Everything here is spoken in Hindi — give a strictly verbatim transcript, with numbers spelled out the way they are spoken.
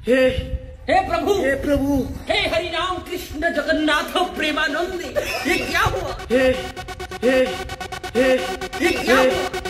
हे हे प्रभु, हे प्रभु, हे हरि राम कृष्ण जगन्नाथ प्रेमानंद, ये क्या हुआ? हे हे हे ये क्या हुआ?